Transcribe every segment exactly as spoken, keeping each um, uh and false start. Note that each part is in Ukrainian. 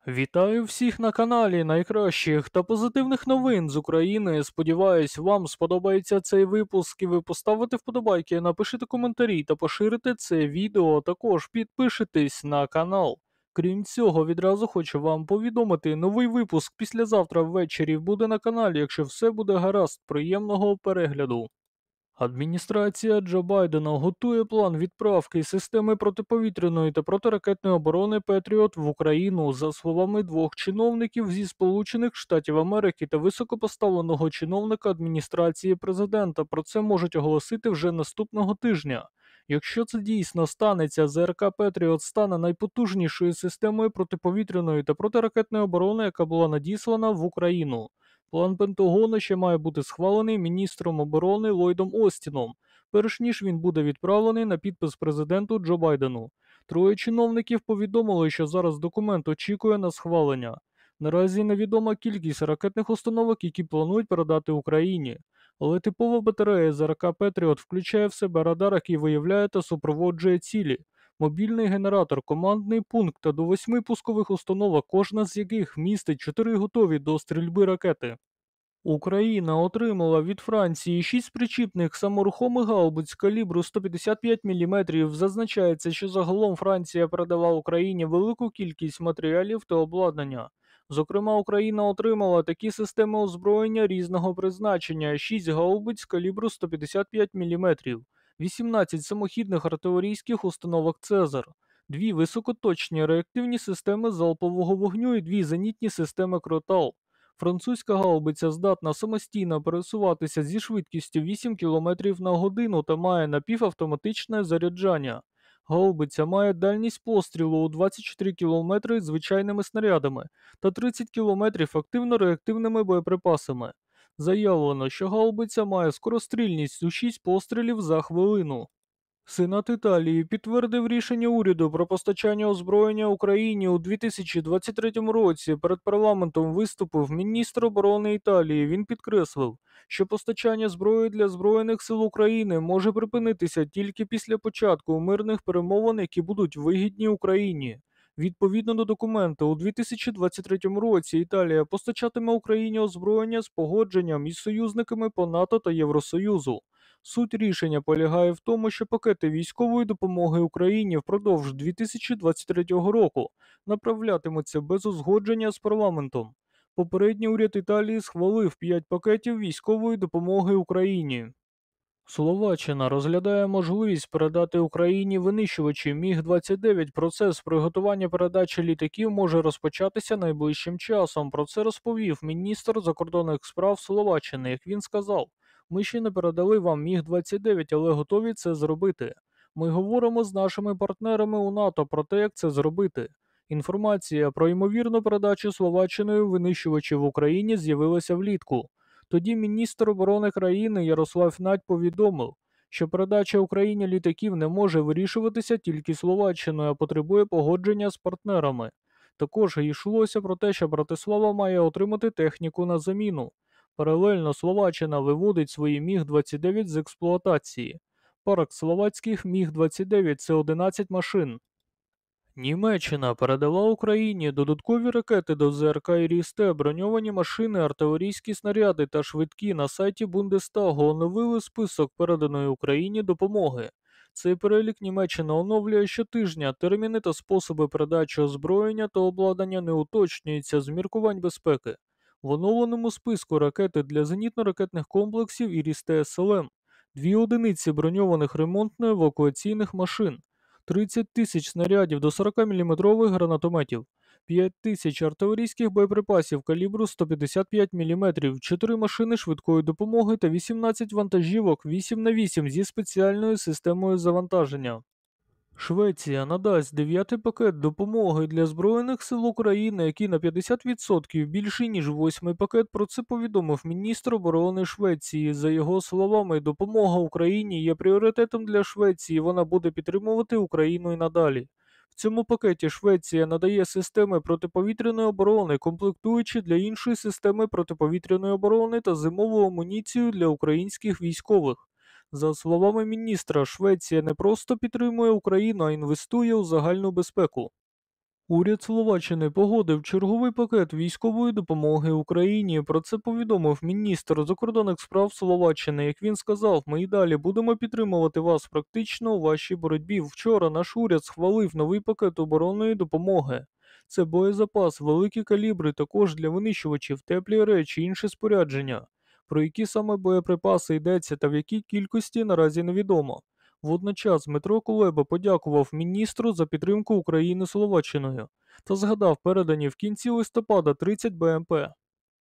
Вітаю всіх на каналі найкращих та позитивних новин з України. Сподіваюсь, вам сподобається цей випуск і ви поставите вподобайки, напишите коментарі та поширите це відео. Також підпишитесь на канал. Крім цього, відразу хочу вам повідомити, новий випуск післязавтра ввечері буде на каналі, якщо все буде гаразд. Приємного перегляду. Адміністрація Джо Байдена готує план відправки системи протиповітряної та протиракетної оборони Петріот в Україну, за словами двох чиновників зі Сполучених Штатів Америки та високопоставленого чиновника адміністрації президента. Про це можуть оголосити вже наступного тижня. Якщо це дійсно станеться, ЗРК Петріот стане найпотужнішою системою протиповітряної та протиракетної оборони, яка була надіслана в Україну. План Пентагону ще має бути схвалений міністром оборони Ллойдом Остіном, перш ніж він буде відправлений на підпис президенту Джо Байдену. Троє чиновників повідомили, що зараз документ очікує на схвалення. Наразі невідома кількість ракетних установок, які планують передати Україні. Але типова батарея ЗРК Петріот включає в себе радар, який виявляє та супроводжує цілі, мобільний генератор, командний пункт та до восьми пускових установок, кожна з яких містить чотири готові до стрільби ракети. Україна отримала від Франції шість причіпних саморухомих гаубиць калібру сто п'ятдесят п'ять міліметрів. Зазначається, що загалом Франція передала Україні велику кількість матеріалів та обладнання. Зокрема, Україна отримала такі системи озброєння різного призначення: шість гаубиць калібру сто п'ятдесят п'ять міліметрів, вісімнадцять самохідних артилерійських установок «Цезар», дві високоточні реактивні системи залпового вогню і дві зенітні системи «Кротал». Французька гаубиця здатна самостійно пересуватися зі швидкістю вісім кілометрів на годину та має напівавтоматичне заряджання. Гаубиця має дальність пострілу у двадцять чотири кілометри звичайними снарядами та тридцять кілометрів активно-реактивними боєприпасами. Заявлено, що гаубиця має скорострільність у шість пострілів за хвилину. Сенат Італії підтвердив рішення уряду про постачання озброєння Україні у дві тисячі двадцять третьому році. Перед парламентом виступив міністр оборони Італії. Він підкреслив, що постачання зброї для Збройних сил України може припинитися тільки після початку мирних перемовин, які будуть вигідні Україні. Відповідно до документу, у дві тисячі двадцять третьому році Італія постачатиме Україні озброєння з погодженням із союзниками по НАТО та Євросоюзу. Суть рішення полягає в тому, що пакети військової допомоги Україні впродовж дві тисячі двадцять третього року направлятимуться без узгодження з парламентом. Попередній уряд Італії схвалив п'ять пакетів військової допомоги Україні. Словаччина розглядає можливість передати Україні винищувачі Міг двадцять дев'ять. Процес приготування передачі літаків може розпочатися найближчим часом. Про це розповів міністр закордонних справ Словаччини. Як він сказав, ми ще не передали вам Міг двадцять дев'ять, але готові це зробити. Ми говоримо з нашими партнерами у НАТО про те, як це зробити. Інформація про ймовірну передачу Словаччиною винищувачів в Україні з'явилася влітку. Тоді міністр оборони країни Ярослав Надь повідомив, що передача Україні літаків не може вирішуватися тільки Словаччиною, а потребує погодження з партнерами. Також йшлося про те, що Братислава має отримати техніку на заміну. Паралельно Словаччина виводить свої Міг двадцять дев'ять з експлуатації. Парк словацьких Міг двадцять дев'ять – це одинадцять машин. Німеччина передала Україні додаткові ракети до ЗРК «Іріс-Т», броньовані машини, артилерійські снаряди та швидкі. На сайті Бундестагу оновили список переданої Україні допомоги. Цей перелік Німеччина оновлює щотижня. Терміни та способи передачі озброєння та обладнання не уточнюються з міркувань безпеки. В оновленому списку ракети для зенітно-ракетних комплексів «Іріс-Т С Л М», дві одиниці броньованих ремонтно-евакуаційних машин, тридцять тисяч снарядів до сорокаміліметрових гранатометів, п'ять тисяч артилерійських боєприпасів калібру сто п'ятдесят п'ять міліметрів, чотири машини швидкої допомоги та вісімнадцять вантажівок вісім на вісім зі спеціальною системою завантаження. Швеція надасть дев'ятий пакет допомоги для Збройних сил України, який на п'ятдесят відсотків більший, ніж восьмий пакет. Про це повідомив міністр оборони Швеції. За його словами, допомога Україні є пріоритетом для Швеції, вона буде підтримувати Україну і надалі. В цьому пакеті Швеція надає системи протиповітряної оборони, комплектуючі для іншої системи протиповітряної оборони та зимову амуніцію для українських військових. За словами міністра, Швеція не просто підтримує Україну, а інвестує у загальну безпеку. Уряд Словаччини погодив черговий пакет військової допомоги Україні. Про це повідомив міністр закордонних справ Словаччини. Як він сказав, ми і далі будемо підтримувати вас практично у вашій боротьбі. Вчора наш уряд схвалив новий пакет оборонної допомоги. Це боєзапас, великі калібри, також для винищувачів, теплі речі, інше спорядження. Про які саме боєприпаси йдеться та в якій кількості наразі невідомо. Водночас Дмитро Кулеба подякував міністру за підтримку України Словаччиною та згадав передані в кінці листопада тридцять Б М П.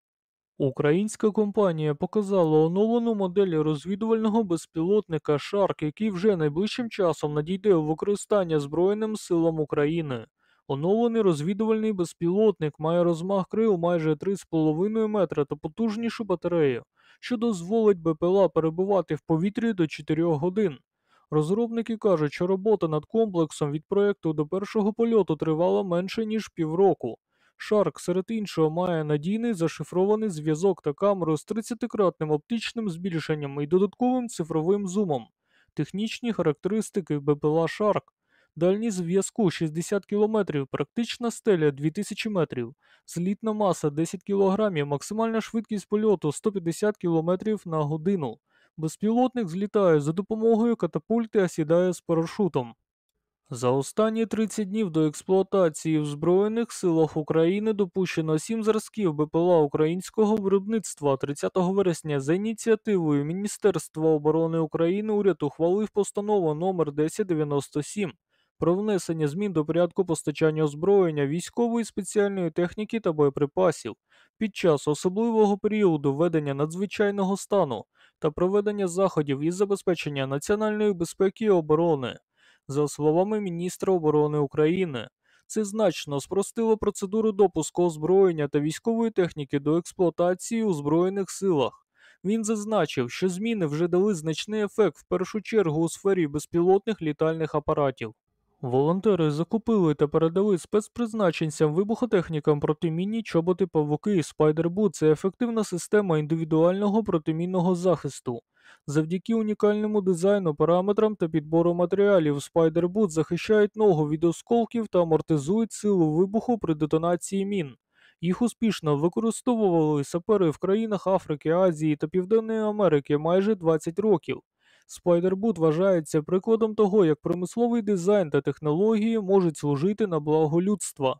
Українська компанія показала оновлену модель розвідувального безпілотника «Шарк», який вже найближчим часом надійде у використання Збройним силам України. Оновлений розвідувальний безпілотник має розмах крил майже три з половиною метра та потужнішу батарею, що дозволить Б П Л А перебувати в повітрі до чотирьох годин. Розробники кажуть, що робота над комплексом від проєкту до першого польоту тривала менше ніж півроку. Шарк, серед іншого, має надійний зашифрований зв'язок та камеру з тридцятикратним оптичним збільшенням і додатковим цифровим зумом. Технічні характеристики Б П Л А Шарк. Дальність зв'язку шістдесят кілометрів, практична стеля дві тисячі метрів, злітна маса десять кілограмів, максимальна швидкість польоту сто п'ятдесят кілометрів на годину. Безпілотник злітає за допомогою катапульти, а сідає з парашутом. За останні тридцять днів до експлуатації в Збройних силах України допущено сім зразків Б П Л А українського виробництва. тридцятого вересня за ініціативою Міністерства оборони України уряд ухвалив постанову номер десять дев'яносто сім про внесення змін до порядку постачання озброєння, військової спеціальної техніки та боєприпасів під час особливого періоду введення надзвичайного стану та проведення заходів із забезпечення національної безпеки і оборони. За словами міністра оборони України, це значно спростило процедуру допуску озброєння та військової техніки до експлуатації у Збройних силах. Він зазначив, що зміни вже дали значний ефект в першу чергу у сфері безпілотних літальних апаратів. Волонтери закупили та передали спецпризначенцям вибухотехнікам протимінні чоботи павуки Spider-Boot. Це ефективна система індивідуального протимінного захисту. Завдяки унікальному дизайну, параметрам та підбору матеріалів Spider-Boot захищають ногу від осколків та амортизують силу вибуху при детонації мін. Їх успішно використовували сапери в країнах Африки, Азії та Південної Америки майже двадцять років. Spider-Boot вважається прикладом того, як промисловий дизайн та технології можуть служити на благо людства.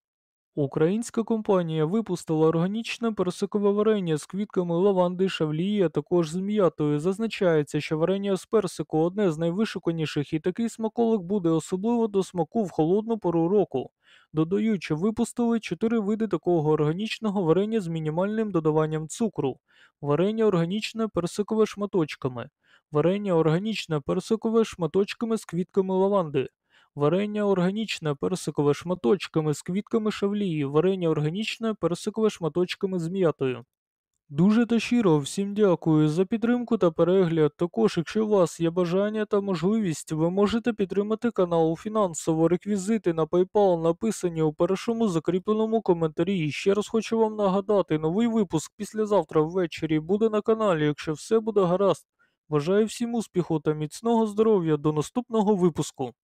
Українська компанія випустила органічне персикове варення з квітками лаванди, шавлії, а також з м'ятою. Зазначається, що варення з персику одне з найвишуканіших, і такий смаколик буде особливо до смаку в холодну пору року. Додають, що випустили чотири види такого органічного варення з мінімальним додаванням цукру. Варення органічне персикове шматочками. Варення органічне персикове шматочками з квітками лаванди. Варення органічне персикове шматочками з квітками шавлії. Варення органічне персикове шматочками з м'ятою. Дуже та щиро всім дякую за підтримку та перегляд. Також, якщо у вас є бажання та можливість, ви можете підтримати канал фінансово. Реквізити на PayPal написані у першому закріпленому коментарі. І ще раз хочу вам нагадати, новий випуск післязавтра ввечері буде на каналі, якщо все буде гаразд. Бажаю всім успіху та міцного здоров'я до наступного випуску.